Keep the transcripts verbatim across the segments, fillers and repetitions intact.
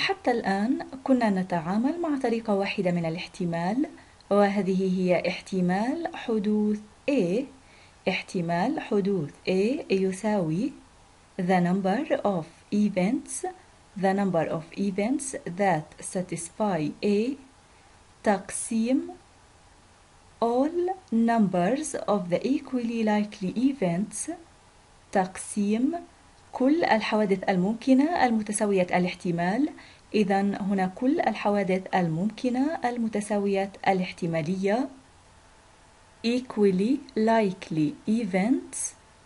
وحتى الآن كنا نتعامل مع طريقة واحدة من الاحتمال، وهذه هي احتمال حدوث A. احتمال حدوث A يساوي the number of events the number of events that satisfy A تقسيم all numbers of the equally likely events تقسيم كل الحوادث الممكنة المتساوية الاحتمال. إذن هنا كل الحوادث الممكنة المتساوية الاحتمالية equally likely events.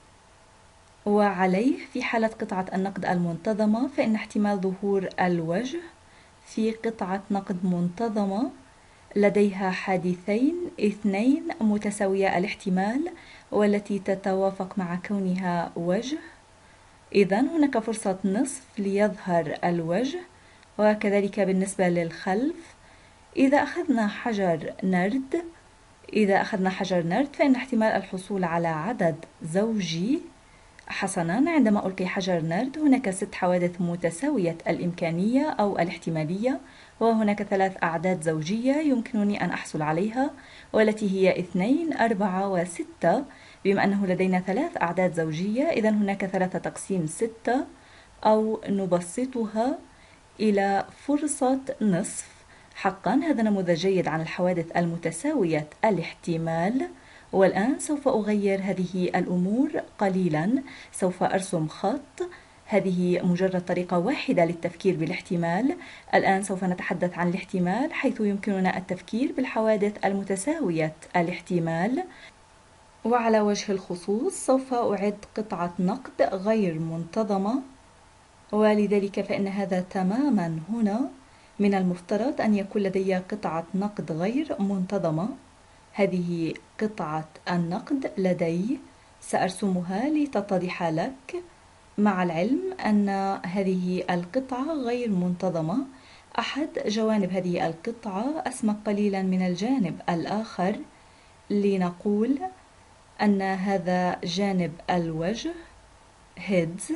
وعليه في حالة قطعة النقد المنتظمة فإن احتمال ظهور الوجه في قطعة نقد منتظمة لديها حادثين اثنين متساوية الاحتمال والتي تتوافق مع كونها وجه، إذن هناك فرصة نصف ليظهر الوجه. وكذلك بالنسبة للخلف، إذا أخذنا حجر نرد إذا أخذنا حجر نرد فإن احتمال الحصول على عدد زوجي. حسناً، عندما ألقي حجر نرد هناك ست حوادث متساوية الإمكانية أو الاحتمالية، وهناك ثلاث أعداد زوجية يمكنني أن أحصل عليها والتي هي اثنين أربعة وستة. بما أنه لدينا ثلاث أعداد زوجية إذن هناك ثلاثة تقسيم ستة، أو نبسطها إلى فرصة نصف. حقا هذا نموذج جيد عن الحوادث المتساوية الاحتمال. والآن سوف أغير هذه الأمور قليلا، سوف أرسم خط. هذه مجرد طريقة واحدة للتفكير بالاحتمال. الآن سوف نتحدث عن الاحتمال حيث يمكننا التفكير بالحوادث المتساوية الاحتمال. وعلى وجه الخصوص سوف أعد قطعة نقد غير منتظمة، ولذلك فإن هذا تماما هنا من المفترض أن يكون لدي قطعة نقد غير منتظمة. هذه قطعة النقد لدي، سأرسمها لتتضح لك، مع العلم أن هذه القطعة غير منتظمة. أحد جوانب هذه القطعة أسمك قليلا من الجانب الآخر، لنقول أن هذا جانب الوجه heads،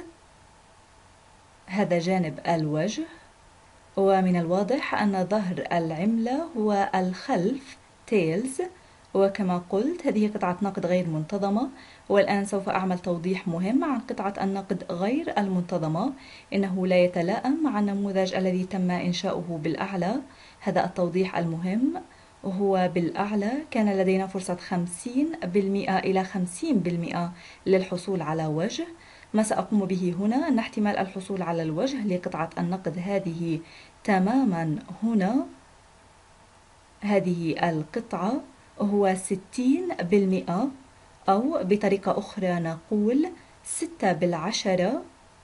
هذا جانب الوجه، ومن الواضح أن ظهر العملة هو الخلف tails. وكما قلت هذه قطعة نقد غير منتظمة. والآن سوف أعمل توضيح مهم عن قطعة النقد غير المنتظمة، إنه لا يتلائم مع النموذج الذي تم إنشاؤه بالأعلى. هذا التوضيح المهم هو بالأعلى كان لدينا فرصة خمسين بالمئة إلى خمسين بالمئة للحصول على وجه. ما سأقوم به هنا أن احتمال الحصول على الوجه لقطعة النقد هذه تماما هنا، هذه القطعة، هو ستين بالمئة، أو بطريقة أخرى نقول ستة بالعشرة،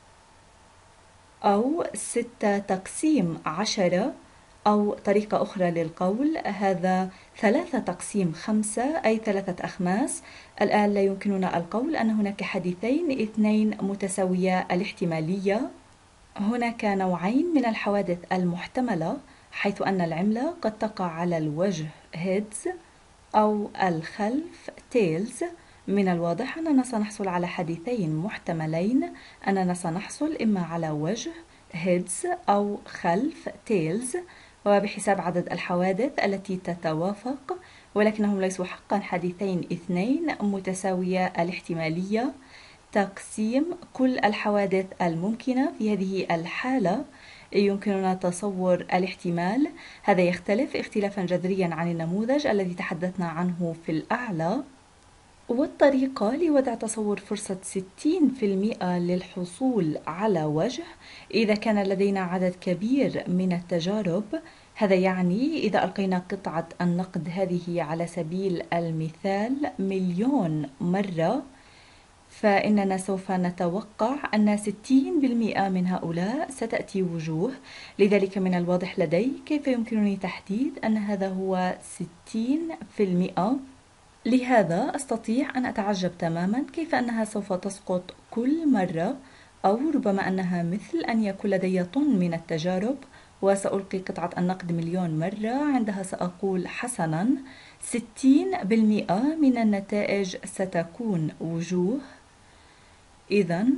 أو ستة تقسيم عشرة، أو طريقة أخرى للقول هذا ثلاثة تقسيم خمسة، أي ثلاثة أخماس. الآن لا يمكننا القول أن هناك حادثين اثنين متساوية الاحتمالية. هناك نوعين من الحوادث المحتملة، حيث أن العملة قد تقع على الوجه heads أو الخلف tails. من الواضح أننا سنحصل على حادثين محتملين، أننا سنحصل إما على وجه heads أو خلف tails، وبحساب عدد الحوادث التي تتوافق، ولكنهم ليسوا حقا حادثين اثنين متساوية الاحتمالية. تقسيم كل الحوادث الممكنة في هذه الحالة يمكننا تصور الاحتمال. هذا يختلف اختلافا جذريا عن النموذج الذي تحدثنا عنه في الأعلى. والطريقة لوضع تصور فرصة ستين بالمئة للحصول على وجه إذا كان لدينا عدد كبير من التجارب. هذا يعني إذا ألقينا قطعة النقد هذه على سبيل المثال مليون مرة، فإننا سوف نتوقع أن ستين بالمئة من هؤلاء ستأتي وجوه. لذلك من الواضح لدي كيف يمكنني تحديد أن هذا هو ستين بالمئة. لهذا أستطيع أن أتعجب تماما كيف أنها سوف تسقط كل مرة، أو ربما أنها مثل أن يكون لدي طن من التجارب وسألقي قطعة النقد مليون مرة. عندها سأقول حسنا ستين بالمئة من النتائج ستكون وجوه. إذن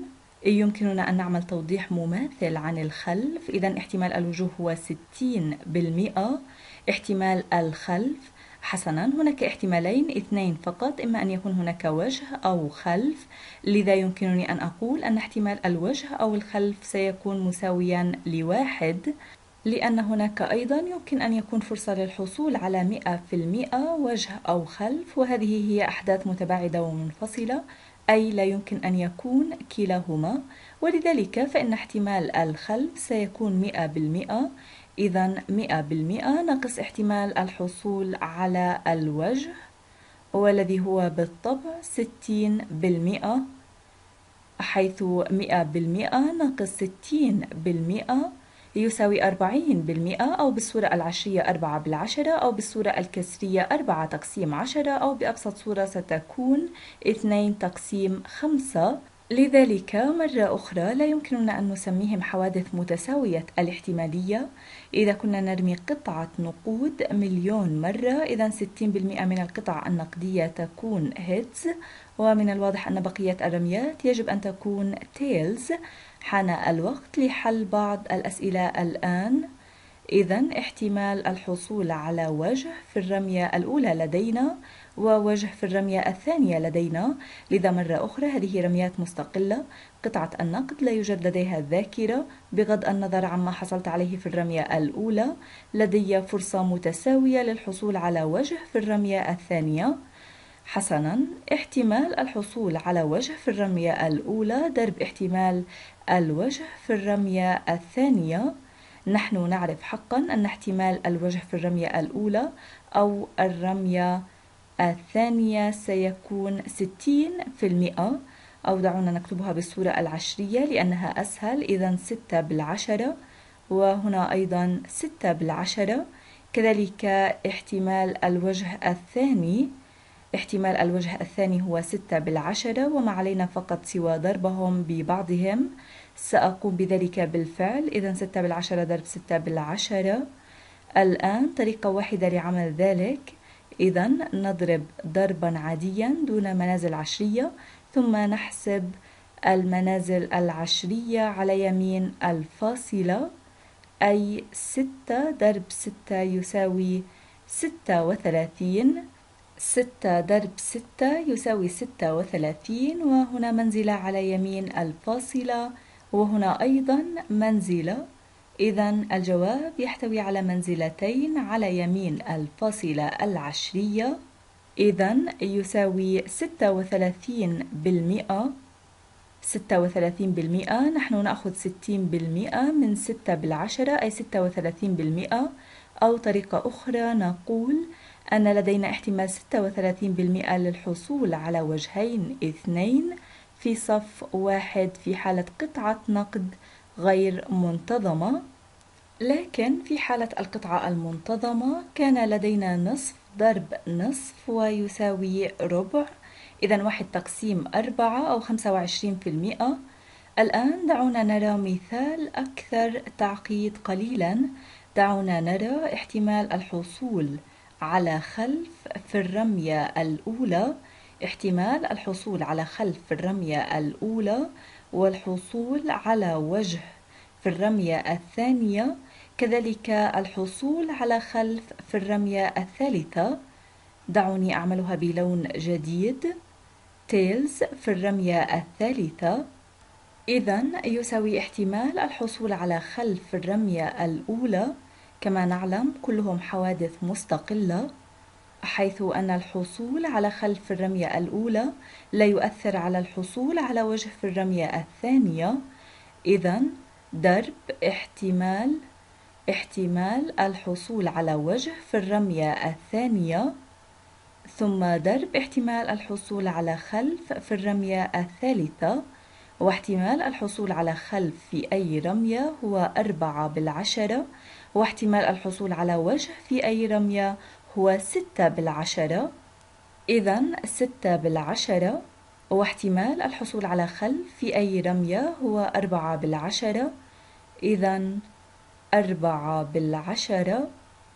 يمكننا أن نعمل توضيح مماثل عن الخلف. إذن احتمال الوجوه هو ستين بالمئة. احتمال الخلف، حسناً، هناك احتمالين اثنين فقط، إما أن يكون هناك وجه أو خلف، لذا يمكنني أن أقول أن احتمال الوجه أو الخلف سيكون مساوياً لواحد، لأن هناك أيضاً يمكن أن يكون فرصة للحصول على مئة في المئة وجه أو خلف، وهذه هي أحداث متباعدة ومنفصلة، أي لا يمكن أن يكون كلاهما، ولذلك فإن احتمال الخلف سيكون مئة بالمئة. إذن مئة بالمئة ناقص احتمال الحصول على الوجه، والذي هو بالطبع ستين بالمئة، حيث مئة بالمئة ناقص ستين بالمئة يساوي أربعين بالمئة، أو بالصورة العشرية أربعة بالعشرة، أو بالصورة الكسرية أربعة تقسيم عشرة، أو بأبسط صورة ستكون اثنين تقسيم خمسة. لذلك مرة أخرى لا يمكننا أن نسميهم حوادث متساوية الاحتمالية. إذا كنا نرمي قطعة نقود مليون مرة، إذا ستين بالمئة من القطع النقدية تكون هيدز، ومن الواضح أن بقية الرميات يجب أن تكون تيلز. حان الوقت لحل بعض الأسئلة الآن. إذن احتمال الحصول على وجه في الرمية الأولى لدينا ووجه في الرمية الثانية لدينا، لذا مرة أخرى هذه رميات مستقلة. قطعة النقد لا يوجد لديها ذاكرة، بغض النظر عما حصلت عليه في الرمية الأولى، لدي فرصة متساوية للحصول على وجه في الرمية الثانية. حسناً، احتمال الحصول على وجه في الرمية الأولى ضرب احتمال الوجه في الرمية الثانية. نحن نعرف حقاً أن احتمال الوجه في الرمية الأولى أو الرمية الثانية سيكون ستين في المئة، أو دعونا نكتبها بالصورة العشرية لأنها أسهل. إذن ستة بالعشرة، وهنا أيضا ستة بالعشرة. كذلك احتمال الوجه الثاني، احتمال الوجه الثاني هو ستة بالعشرة، وما علينا فقط سوى ضربهم ببعضهم. سأقوم بذلك بالفعل. إذن ستة بالعشرة ضرب ستة بالعشرة. الآن طريقة واحدة لعمل ذلك. إذن نضرب ضربا عاديا دون منازل عشرية، ثم نحسب المنازل العشرية على يمين الفاصلة، أي ستة ضرب ستة يساوي ستة وثلاثين. ستة ضرب ستة يساوي ستة وثلاثين، وهنا منزلة على يمين الفاصلة، وهنا أيضا منزلة. إذن الجواب يحتوي على منزلتين على يمين الفاصلة العشرية. إذن يساوي ستة وثلاثين بالمئة. ستة وثلاثين بالمئة، نحن نأخذ ستين بالمئة من ستة بالعشرة، أي ستة وثلاثين بالمئة. أو طريقة أخرى نقول أن لدينا احتمال ستة وثلاثين بالمئة للحصول على وجهين اثنين في صف واحد في حالة قطعة نقد غير منتظمة. لكن في حالة القطعة المنتظمة كان لدينا نصف ضرب نصف ويساوي ربع، إذن واحد تقسيم أربعة أو خمسة وعشرين في المئة. الآن دعونا نرى مثال أكثر تعقيد قليلا. دعونا نرى احتمال الحصول على خلف في الرمية الأولى، احتمال الحصول على خلف في الرمية الأولى، والحصول على وجه في الرمية الثانية، كذلك الحصول على خلف في الرمية الثالثة. دعوني أعملها بلون جديد، تيلز في الرمية الثالثة. إذن يساوي احتمال الحصول على خلف في الرمية الأولى، كما نعلم كلهم حوادث مستقلة، حيث أن الحصول على خلف في الرمية الأولى لا يؤثر على الحصول على وجه في الرمية الثانية. إذن ضرب احتمال احتمال الحصول على وجه في الرمية الثانية، ثم ضرب احتمال الحصول على خلف في الرمية الثالثة. واحتمال الحصول على خلف في أي رمية هو أربعة بالعشرة، واحتمال الحصول على وجه في أي رمية هو ستة بالعشرة. إذن ستة بالعشرة، واحتمال الحصول على خلف في أي رمية هو أربعة بالعشرة. إذن أربعة بالعشرة.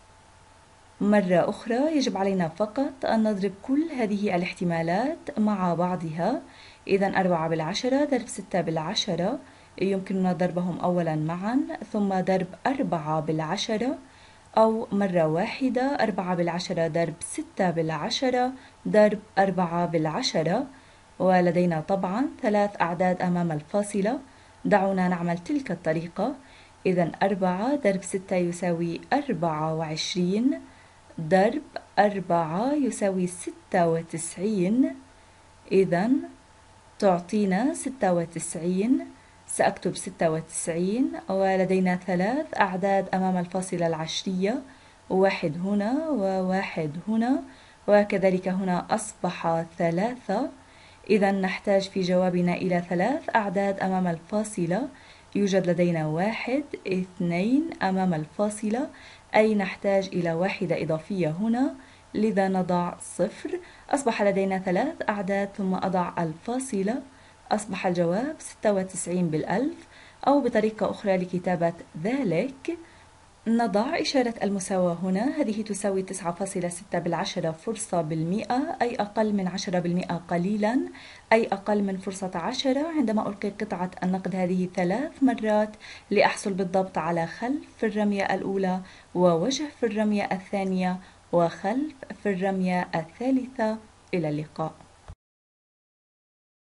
مرة أخرى يجب علينا فقط أن نضرب كل هذه الاحتمالات مع بعضها. إذا أربعة بالعشرة ضرب ستة بالعشرة يمكننا ضربهم أولا معا، ثم ضرب أربعة بالعشرة، أو مرة واحدة أربعة بالعشرة ضرب ستة بالعشرة ضرب أربعة بالعشرة. ولدينا طبعا ثلاث أعداد أمام الفاصلة، دعونا نعمل تلك الطريقة. إذا أربعة ضرب ستة يساوي أربعة وعشرين ضرب أربعة يساوي ستة وتسعين، إذا تعطينا ستة وتسعين. سأكتب ستة وتسعين، ولدينا ثلاث أعداد أمام الفاصلة العشرية، واحد هنا وواحد هنا، وكذلك هنا أصبح ثلاثة. إذا نحتاج في جوابنا إلى ثلاث أعداد أمام الفاصلة. يوجد لدينا واحد اثنين أمام الفاصلة، أي نحتاج إلى واحدة إضافية هنا، لذا نضع صفر. أصبح لدينا ثلاث أعداد ثم أضع الفاصلة، أصبح الجواب ستة وتسعين بالألف. أو بطريقة أخرى لكتابة ذلك، نضع إشارة المساواة هنا، هذه تساوي تسعة فاصلة ستة بالعشرة فرصة بالمئة، أي أقل من عشرة بالمئة قليلا، أي أقل من فرصة عشرة. عندما ألقي قطعة النقد هذه ثلاث مرات لأحصل بالضبط على خلف في الرمية الأولى، ووجه في الرمية الثانية، وخلف في الرمية الثالثة. إلى اللقاء.